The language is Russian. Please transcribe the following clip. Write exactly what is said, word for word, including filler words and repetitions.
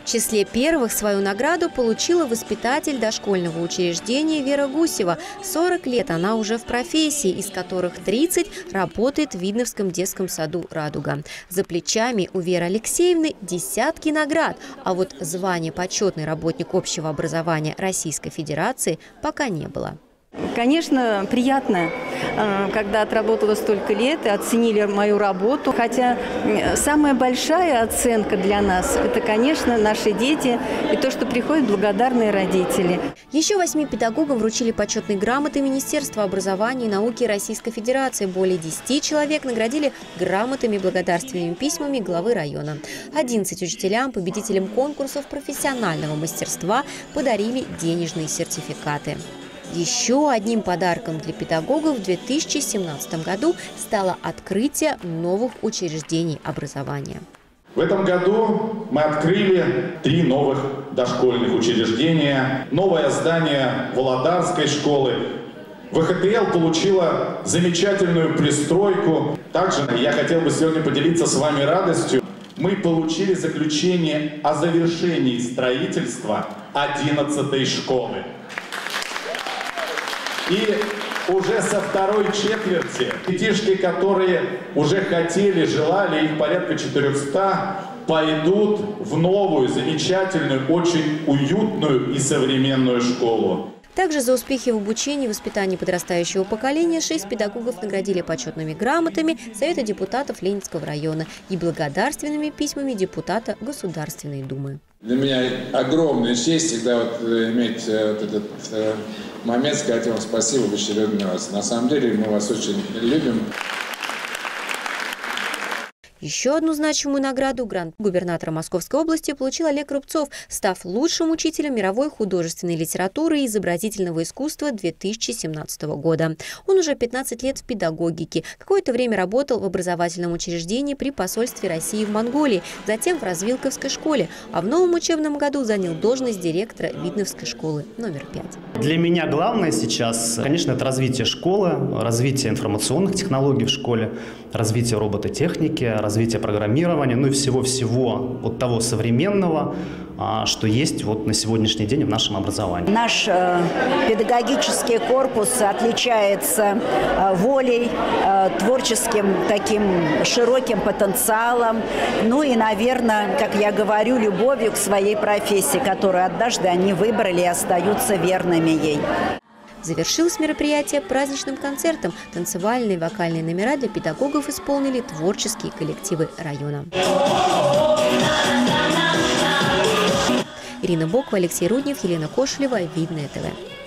В числе первых свою награду получила воспитатель дошкольного учреждения Вера Гусева. сорок лет она уже в профессии, из которых тридцать работает в Видновском детском саду «Радуга». За плечами у Веры Алексеевны десятки наград, а вот звания почетный работник общего образования Российской Федерации пока не было. Конечно, приятно, когда отработала столько лет и оценили мою работу. Хотя самая большая оценка для нас – это, конечно, наши дети и то, что приходят благодарные родители. Еще восьми педагогам вручили почетные грамоты Министерства образования и науки Российской Федерации. Более десяти человек наградили грамотами и благодарственными письмами главы района. одиннадцать учителям, победителям конкурсов профессионального мастерства подарили денежные сертификаты. Еще одним подарком для педагогов в две тысячи семнадцатом году стало открытие новых учреждений образования. В этом году мы открыли три новых дошкольных учреждения. Новое здание Володарской школы. вэ ха тэ эл получила замечательную пристройку. Также я хотел бы сегодня поделиться с вами радостью. Мы получили заключение о завершении строительства одиннадцатой школы. И уже со второй четверти детишки, которые уже хотели, желали, их порядка четырёхсот, пойдут в новую, замечательную, очень уютную и современную школу. Также за успехи в обучении и воспитании подрастающего поколения шесть педагогов наградили почетными грамотами Совета депутатов Ленинского района и благодарственными письмами депутата Государственной Думы. Для меня огромная честь всегда вот иметь вот этот э, момент, сказать вам спасибо в очередной раз. На самом деле мы вас очень любим. Еще одну значимую награду грант губернатора Московской области получил Олег Рубцов, став лучшим учителем мировой художественной литературы и изобразительного искусства две тысячи семнадцатого года. Он уже пятнадцать лет в педагогике, какое-то время работал в образовательном учреждении при посольстве России в Монголии, затем в Развилковской школе, а в новом учебном году занял должность директора Видновской школы номер пять. Для меня главное сейчас, конечно, это развитие школы, развитие информационных технологий в школе, развитие робототехники, развитие программирования, ну и всего-всего вот того современного, что есть вот на сегодняшний день в нашем образовании. Наш э, педагогический корпус отличается э, волей, э, творческим таким широким потенциалом, ну и, наверное, как я говорю, любовью к своей профессии, которую однажды они выбрали и остаются верными ей. Завершилось мероприятие праздничным концертом. Танцевальные и вокальные номера для педагогов исполнили творческие коллективы района. Ирина Бокова, Алексей Руднев, Елена Кошелева, Видное ТВ.